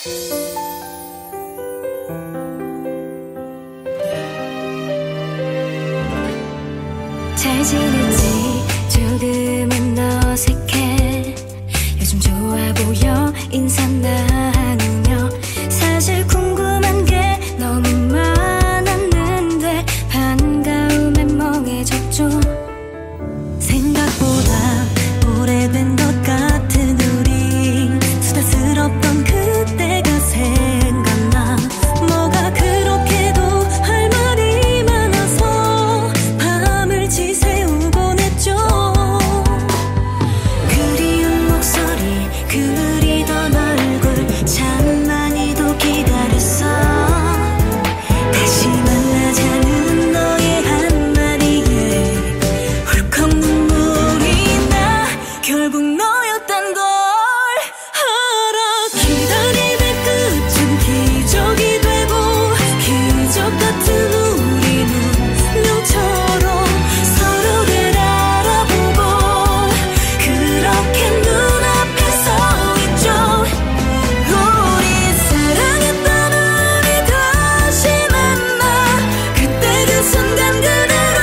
잘 지냈지? 조금은 어색해. 요즘 좋아 보여 인사 나누며. 사실 궁금한 게 너무 많았는데 반가움에 멍해졌죠. 생각보다 오래된 것 같은 우리. 수다스럽던 그때가 생각나. 뭐가 그렇게도 할 말이 많아서 밤을 지새우곤 했죠. 그리운 목소리 그리던 얼굴 참 많이도 기다렸어. 다시 만나자는 너의 한마디에 훌컥 눈물이 나. 결국 너였단 걸 알아. 기다림의 끝은 기적이 되고 기적 같은 우리 운명처럼 서로를 알아보고 그렇게 눈앞에 서 있죠. 우리 사랑했던 우리 다시 만나. 그때 그 순간 그대로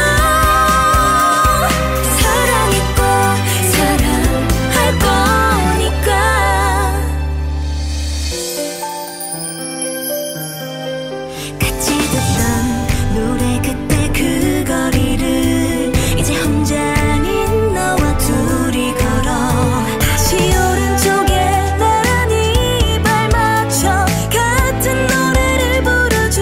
사랑했고 사랑할 거니까. 같이 듣던 노래 그때 그 거리를 이제 혼자 아닌 너와 둘이 걸어. 다시 오른쪽에 나란히 발맞춰 같은 노래를 부르죠.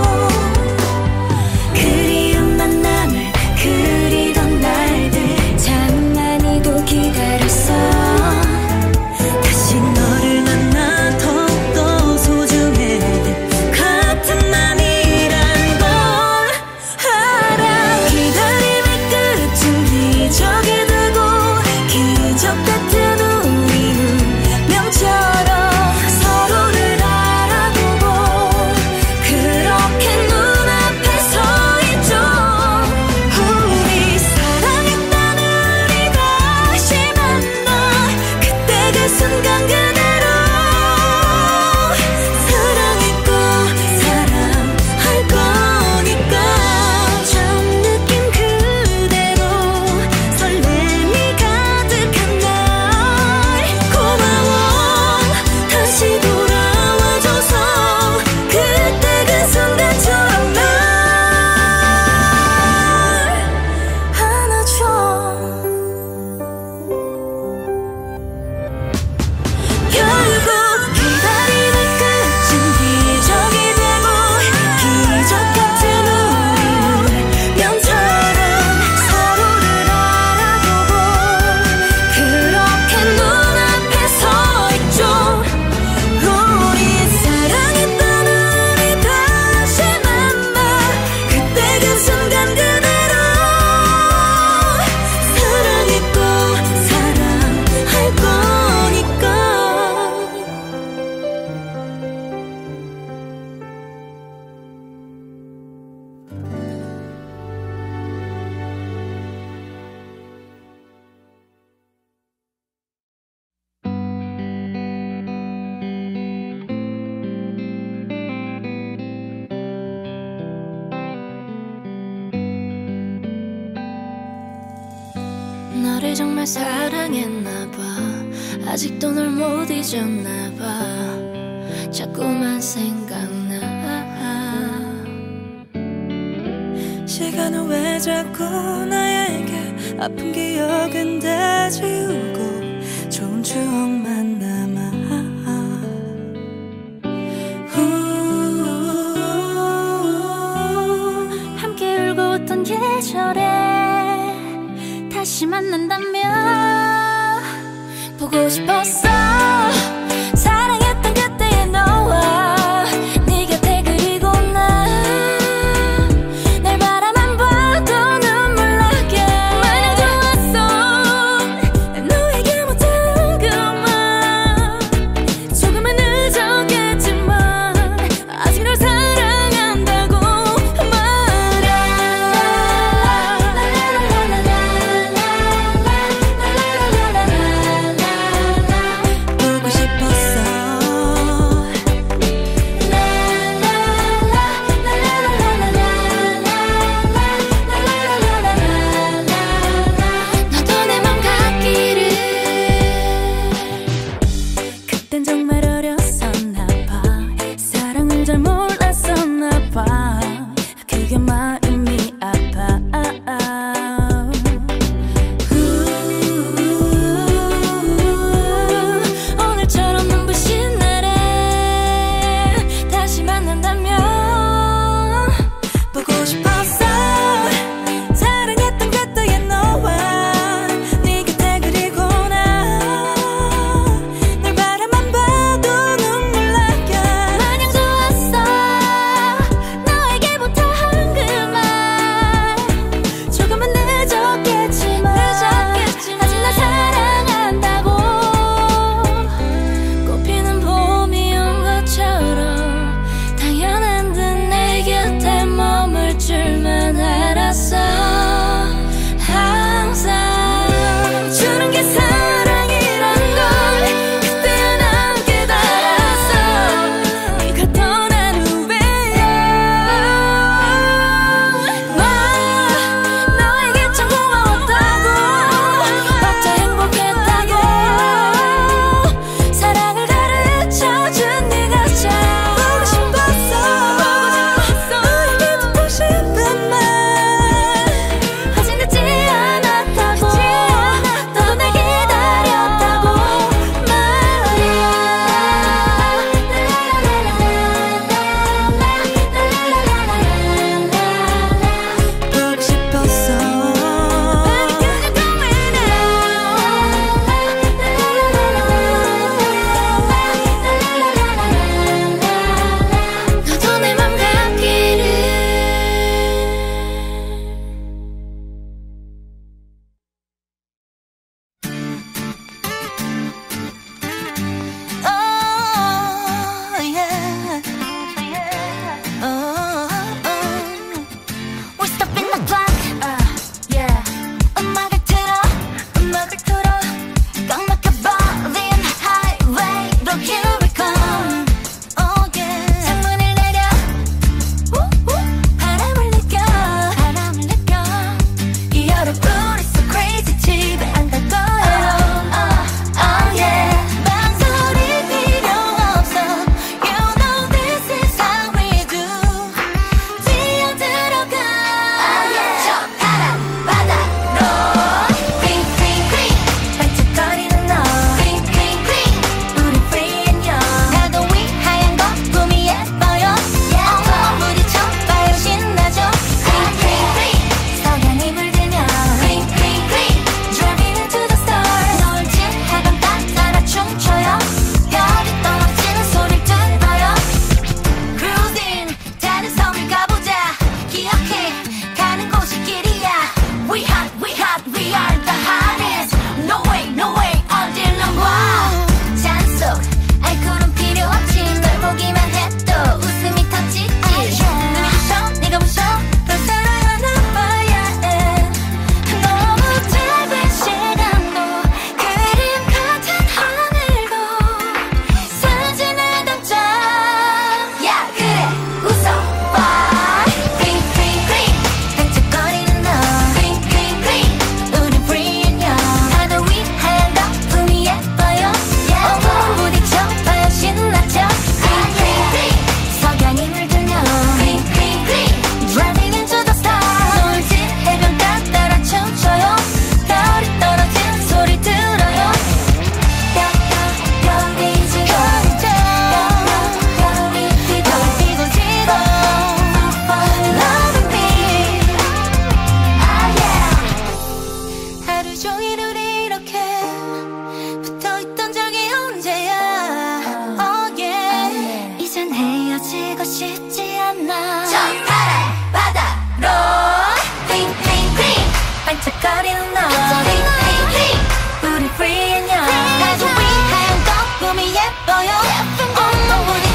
그리운 만남을 그리던 날들 참 많이도 기다렸어. 다시 너를 만나 더욱더 소중해진 같은 맘이란 걸 알아. 기다림의 끝은 기적이 되고 기적 같은 우리 운명처럼 서로를 알아보고 그렇게 눈앞에 서 있죠. 우리 사랑했던 우리 다시 만나. 그때 그 순간 그대로 사랑했고 사랑할 거니까. 처음 느낀 그대로 설렘이 가득한 날 고마워. 다시 돌아와줘서 그때 그 순간처럼 날 안아줘. 결국 기다림의 끝은 기적이 되고 기적 같은 우리 운명처럼 서로를 알아보고 그렇게 눈앞에 서 있죠. 우리 사랑했던 우리 다시 만나. 그때 그 순간 그대로 사랑했고 사랑할 거니까. 너를 정말 사랑했나봐. 아직도 널 못 잊었나봐. 자꾸만 생각나. 시간은 왜 자꾸 나에게 아픈 기억은 다 지우고 좋은 추억만 남아. 함께 울고 웃던 계절에 다시 만난다면 보고 싶었어. 사랑했던 그때의 너와 네 곁에. 그리고 난 날 바라만 봐도 눈물 나게 마냥 좋았어. 난 너에게 못한 그런 말 조금은 늦었겠지만 아직 널 사랑한다고 말해. 그땐 정말 어렸었나 봐. 사랑을 잘 몰랐었나 봐. 그게 마음이 아파. 오늘처럼 눈부신 날에 다시 만난다면 보고 싶었어. 사랑했던 그때의 너와 네 곁에 그리고 나 널 바라만 봐도 눈물 나게 마냥 좋았어. 너에게부터 한 그 말 조금은 늦었겠지만 아직 날 사랑한다고. 꽃피는 봄이 온 것처럼 당연한 듯 내 곁에 머물 줄만 알았어. 항상 주는 게 사랑이란 걸 그때야 난 깨달았어. 네가 떠난 후에야 너에게 참 고마웠다고. 어쩌 행복했다고. 사랑을 가르쳐준 네가 참 보고 싶었어. 너에게 듣고 싶은 말 아직 늦지 않았다고. 너도 날 기다렸다고 말이야. 보고 싶었어. 너도 내 맘 같기를. Oh yeah. We stop in the clock. Yeah. 음악을 틀어. 꽉 막혀버린 highway로 here we come. Oh yeah. 창문을 내려. 바람을 느껴. 이 여름 우리 so crazy. 집에 안 갈 거예요. Oh yeah. 망설일 필요 없어. You know this is how we do. 뛰어들어가. 저 파란 바다로. Green green green. 반짝거리는 너. Green green green. 우리 free and young. 나도 위하얀 거품이 예뻐요. 엉엉 부딪혀봐요 신나죠. Green green green. 석양이 물들면 Green green green. Driving into the stars. 노을진 해변 따라 춤춰요. 별이 떨어지는 소리를 들어요. Cruising 다른 섬을 가보자. 기억해 가는 곳이 길이야. We hot we are the hottest. No way 어딜 넘봐. 잔속 알코올은 필요 없지. 널 보기만 해도 웃음이 터지지. 눈이 부셔 네가 부셔 널 사랑하나 봐야 해. 너무 짧은 시간도 그림 같은 하늘도 사진을 담자. 야 그래 웃어봐. Green green green. 반짝거리는 너. Green green green. 우리 free and young. 나도 위하얀 거품이 예뻐요. 엉엉 부딪혀봐요 신나죠. Green green green. 석양이 물들면 Green green green. Driving into the stars. 노을진 해변가 따라 춤춰요. 별이 떨어지는 소리 들어요. 별이 지고 별이 피고 지고 Loving me. yeah. 하루 종일 우리 이렇게 붙어있던 적이 언제야. Oh yeah. 이젠 헤어지고 싶지 않아. 저 파란 바다로. Green green green. 반짝거리는 너. Green green green. 우리 free and young. 나도 위하얀 거품이 예뻐요. 엉엉 부딪혀